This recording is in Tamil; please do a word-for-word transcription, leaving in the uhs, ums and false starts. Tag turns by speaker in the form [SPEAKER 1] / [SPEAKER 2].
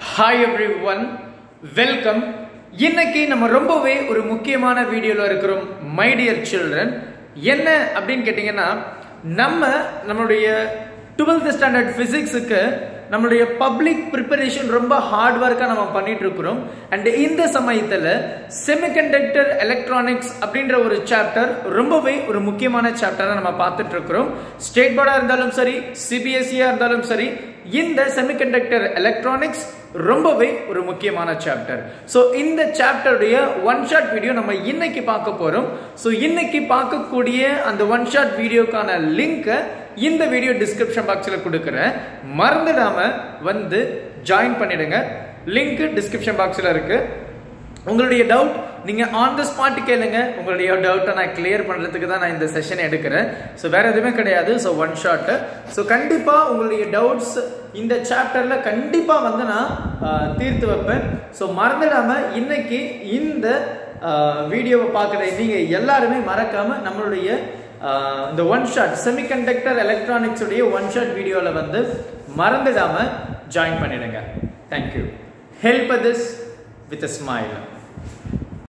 [SPEAKER 1] Hi everyone, welcome. இன்னைக்கு நம்ம ரொம்பவே ஒரு முக்கியமான வீடியோல இருக்கிறோம் my dear children. என்ன அப்படினு கேட்டிங்கனா நம்ம நம்மளுடைய twelfth standard physics-க்கு நம்மளுடைய public preparation ரொம்ப hard work-ஆ நம்ம பண்ணிட்டு இருக்கோம். and இந்த சமயத்துல semiconductor electronics அப்படிங்கற ஒரு chapter ரொம்பவே ஒரு முக்கியமான chapter-ஆ நம்ம பார்த்துட்டு இருக்கோம். ஸ்டேட் போர்டா இருந்தாலும் சரி, C B S E-ஆ இருந்தாலும் சரி, இந்த semiconductor electronics ரொம்பவே ஒரு முக்கியமான சாப்டர். சோ இந்த சாப்டருடைய ஒன் ஷாட் வீடியோ நம்ம இன்னைக்கு பார்க்க போறோம். சோ இன்னைக்கு பார்க்கக்கூடிய அந்த ஒன் ஷாட் வீடியோக்கான லிங்க் இந்த வீடியோ டிஸ்கிரிப்ஷன் பாக்ஸ்ல கொடுக்கிறேன். மறந்துடாம வந்து ஜாயின் பண்ணிடுங்க. லிங்க் டிஸ்கிரிப்ஷன் பாக்ஸ்ல இருக்கு. உங்களுடைய டவுட் நீங்க ஆன் தி ஸ்பாட் கேளுங்க. உங்களுடைய டவுட்டை நான் கிளியர் பண்றதுக்கு தான் நான் இந்த செஷன் எடுக்கிறேன். ஸோ வேற எதுவுமே கிடையாது. So one shot. ஸோ கண்டிப்பா உங்களுடைய டவுட்ஸ் இந்த சாப்டர்ல கண்டிப்பா வந்து நான் தீர்த்து வைப்பேன். ஸோ மறந்துடாம இன்னைக்கு இந்த வீடியோவை பார்க்குற நீங்க எல்லாருமே மறக்காம நம்மளுடைய இந்த ஒன் ஷாட் செமிகண்டக்டர் எலக்ட்ரானிக்ஸ் உடைய ஒன் ஷாட் வீடியோல வந்து மறந்துடாம ஜாயின் பண்ணிடுங்க. Thank you. Help this with a smile.